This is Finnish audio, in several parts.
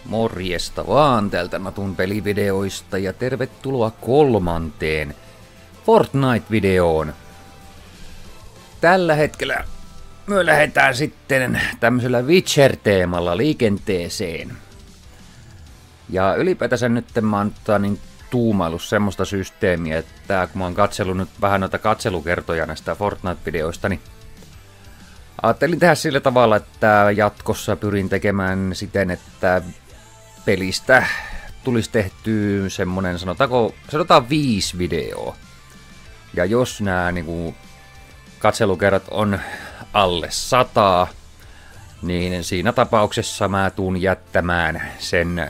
Morjesta vaan täältä Natun pelivideoista ja tervetuloa 3. Fortnite-videoon. Tällä hetkellä me lähdetään sitten tämmöisellä Witcher-teemalla liikenteeseen. Ja ylipäätänsä nyt mä oon tuumaillut semmoista systeemiä, että kun mä oon katsellut nyt vähän noita katselukertoja näistä Fortnite-videoista, niin ajattelin tehdä sillä tavalla, että jatkossa pyrin tekemään siten, että pelistä tulisi tehtyä semmonen, sanotaan 5 videoa. Ja jos nämä katselukerrat on alle 100, niin siinä tapauksessa mä tuun jättämään sen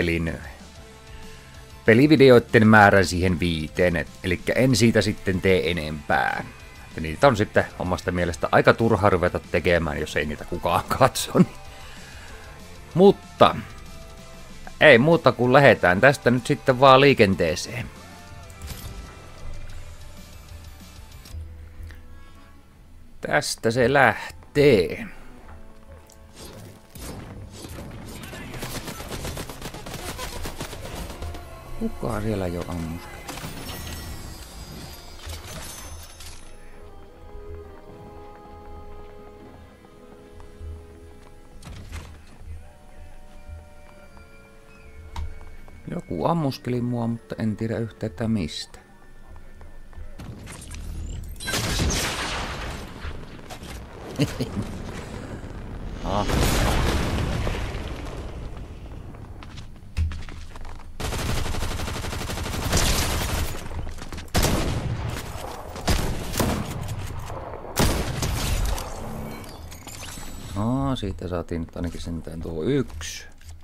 pelivideoiden määrän siihen 5, eli en siitä sitten tee enempää. Ja niitä on sitten omasta mielestä aika turha ruveta tekemään, jos ei niitä kukaan katso. Mutta ei muuta kuin lähdetään tästä nyt sitten vaan liikenteeseen. Tästä se lähtee. Kuka siellä jo ammuskeli? Joku ammuskeli mua, mutta en tiedä yhtään, että mistä. Ah. Siitä saatiin nyt ainakin sentään tuo 1.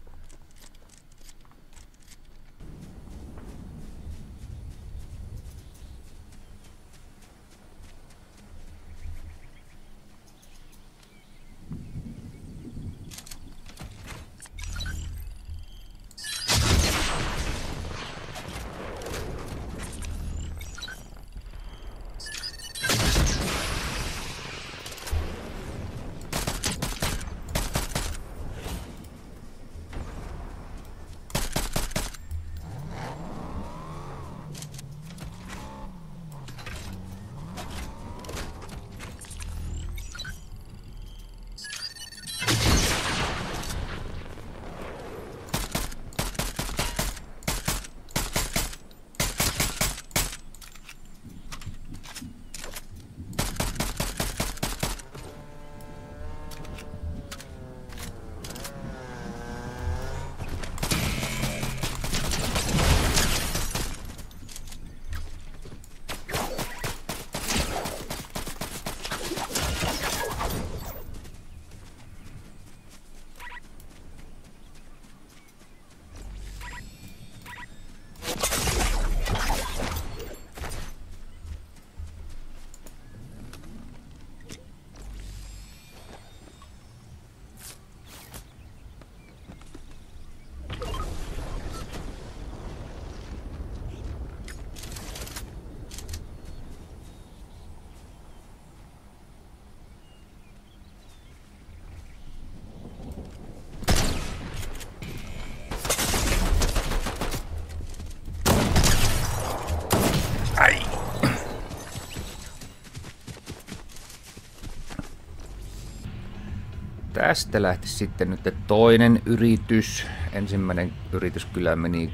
Tästä lähti sitten nyt toinen yritys. Ensimmäinen yritys kyllä meni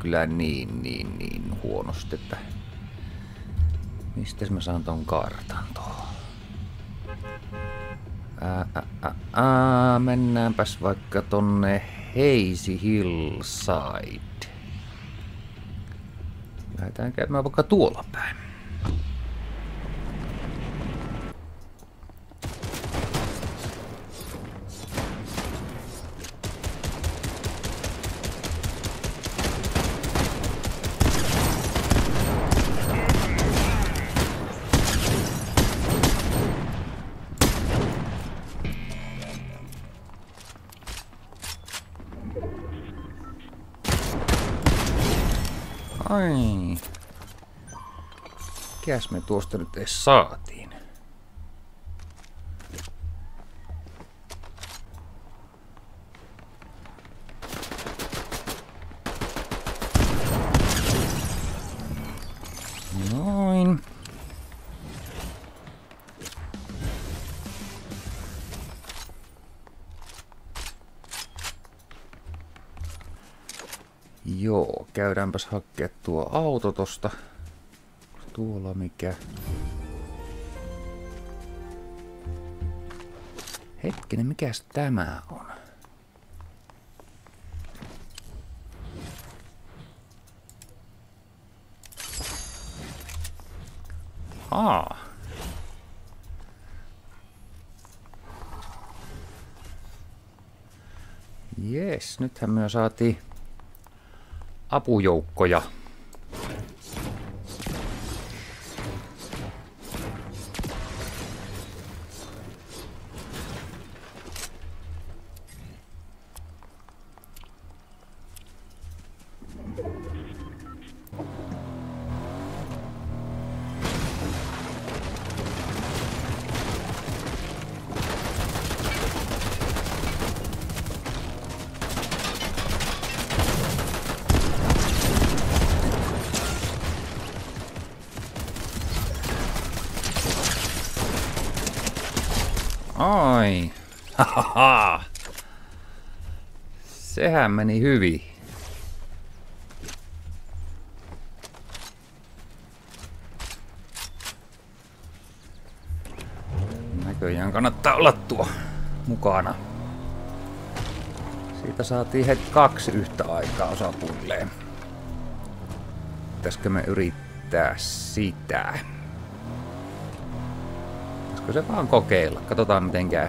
niin huonosti, että mistäs mä saan ton kartan tuohon? Mennäänpäs vaikka tonne Hazy Hillside. Lähdetään käymään vaikka tuolla päin. Ai. Mikäs me tuosta nyt edes saatiin? Joo, käydäänpäs hakkea tuo auto tosta. Tuolla mikä? Hetkinen, mikäs tämä on? Jes, nythän me saatiin apujoukkoja. Ai, hahaha. Sehän meni hyvin. Näköjään kannattaa olla tuo mukana. Siitä saatiin heti 2 yhtä aikaa osapuilleen. Pitäisikö me yrittää sitä? Pitäisikö se vaan kokeilla? Katsotaan miten käy.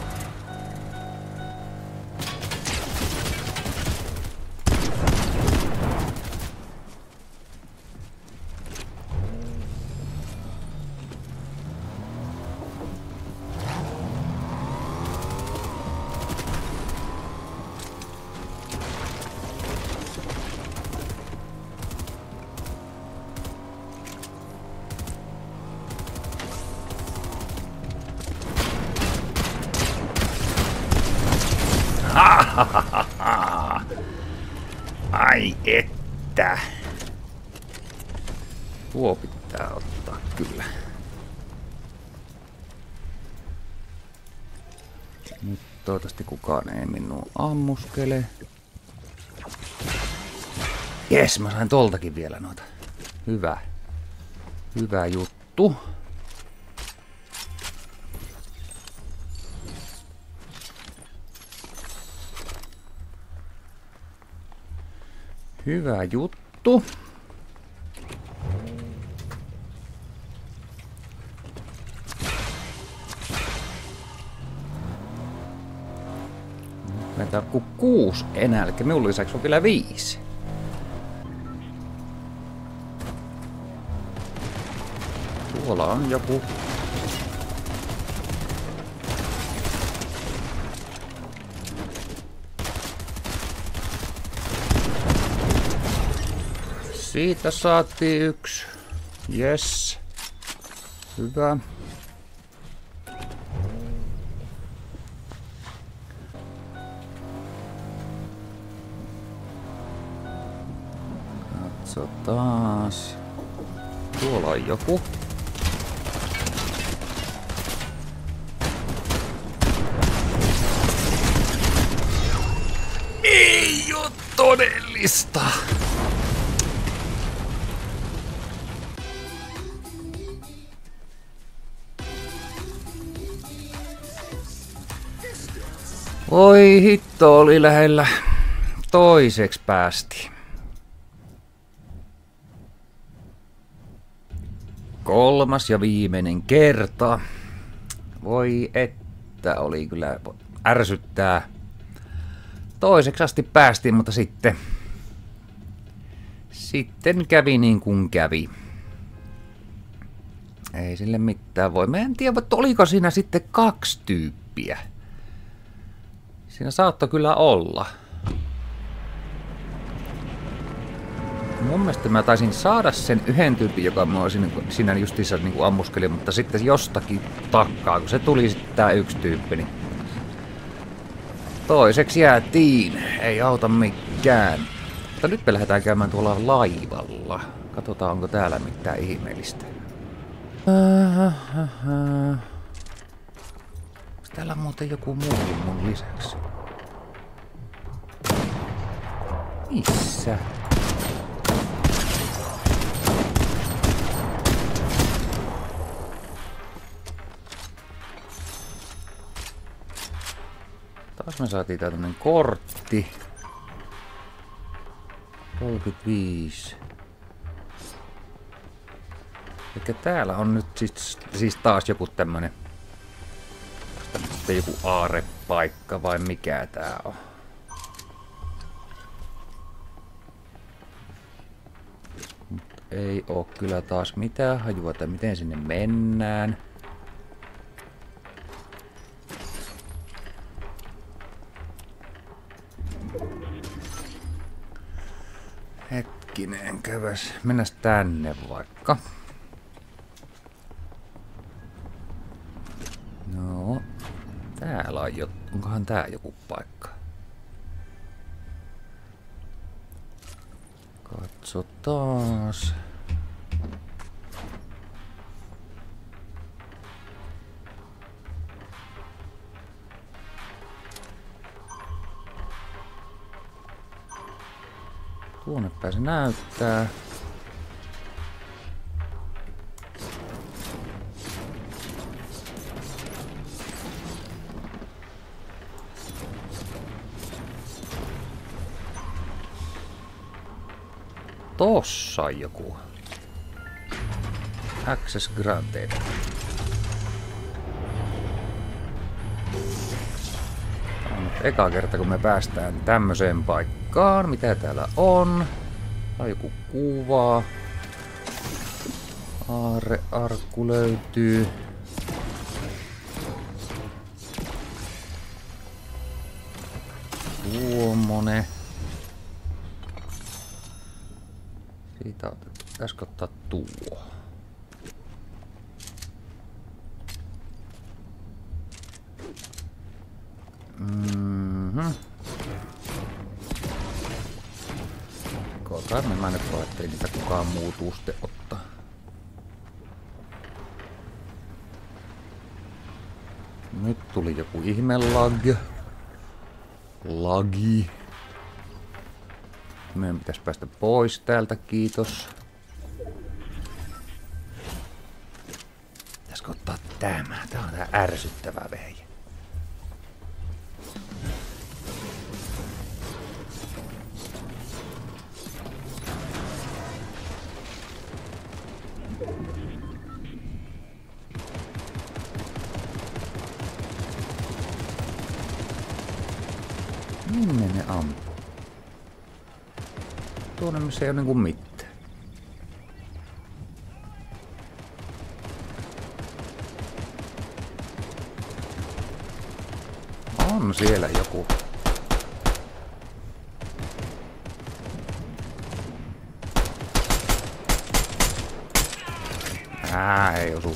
Ai että. Tuo pitää ottaa kyllä. Nyt toivottavasti kukaan ei minua ammuskele. Jes, mä sain toltakin vielä noita. Hyvä. Hyvä juttu. Hyvä juttu. Meitä on 6 enää, eli minun lisäksi on vielä 5. Tuolla on joku. Siitä saatiin 1. Yes. Hyvä. Katsotaas. Tuolla on joku. Ei oo todellista. Oi hitto, oli lähellä. Toiseksi päästiin. 3. ja viimeinen kerta. Voi että, oli kyllä ärsyttää. Toiseksi asti päästiin, mutta sitten kävi niin kuin kävi. Ei sille mitään voi. Mä en tiedä, että oliko siinä sitten 2 tyyppiä. Siinä saattoi kyllä olla. Mun mielestä mä taisin saada sen 1 tyypin, joka mä olisin siinä justiinsa niin ammuskeli, mutta sitten jostakin takkaa, kun se tuli sitten tää 1 tyyppi, niin toiseksi jäätiin. Ei auta mikään. Mutta nyt me lähdetään käymään tuolla laivalla. Katsotaan, onko täällä mitään ihmeellistä. Onko täällä muuten joku muu mun lisäksi? Missä? Taas me saatiin tämmönen kortti. 35. Elikkä täällä on nyt siis taas joku tämmönen. Sitten joku aarepaikka vai mikä tää on? Mut ei oo kyllä taas mitään hajua, että miten sinne mennään. Hetkinen, käväs. Mennäs tänne vaikka. No, täällä on onkohan tää joku paikka? Katsotaas. Tuonne päin se näyttää. Tossa on joku. Access granted. Tää on nyt eka kerta kun me päästään tämmöiseen paikkaan. Mitä täällä on? Tää on joku kuva. Aarrearkku löytyy. Tuommoinen. Siitä pitäisikö ottaa tuo? Koitaan mä nyt vaan, ettei niitä kukaan muu tuu sitten ottaa. Nyt tuli joku ihme lagi. Meidän pitäisi päästä pois täältä, kiitos. Pitäisikö ottaa tämä? Tää on tää ärsyttävä vehje. Minne ne ampuu? Tuonne missä ei oo niinku mitään. On siellä joku. Ei osu.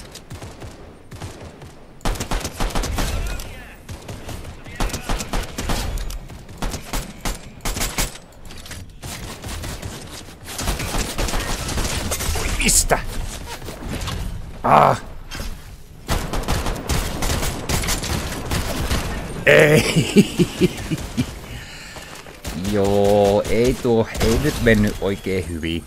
Mistä? Ei. Joo, ei nyt mennyt oikein hyvin.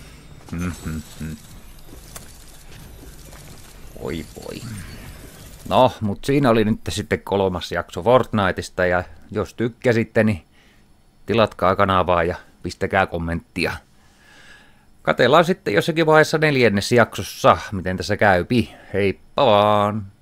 Oi voi. No, mut siinä oli nyt sitten 3. jakso Fortniteista ja jos tykkäsitte, niin tilatkaa kanavaa ja pistäkää kommenttia. Katellaan sitten jossakin vaiheessa 4. jaksossa, miten tässä käypi. Heippa vaan!